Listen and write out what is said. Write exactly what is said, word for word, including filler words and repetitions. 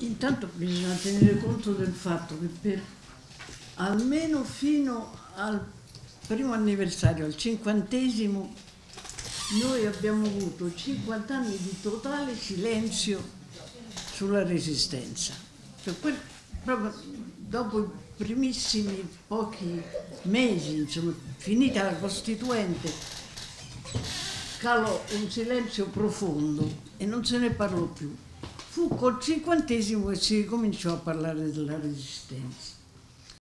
Intanto bisogna tenere conto del fatto che per almeno fino al primo anniversario, al cinquantesimo, noi abbiamo avuto cinquanta anni di totale silenzio sulla Resistenza. Cioè, quel, proprio dopo i primissimi pochi mesi, insomma, finita la Costituente, calò un silenzio profondo e non se ne parlò più. Fu col cinquantesimo che si ricominciò a parlare della Resistenza.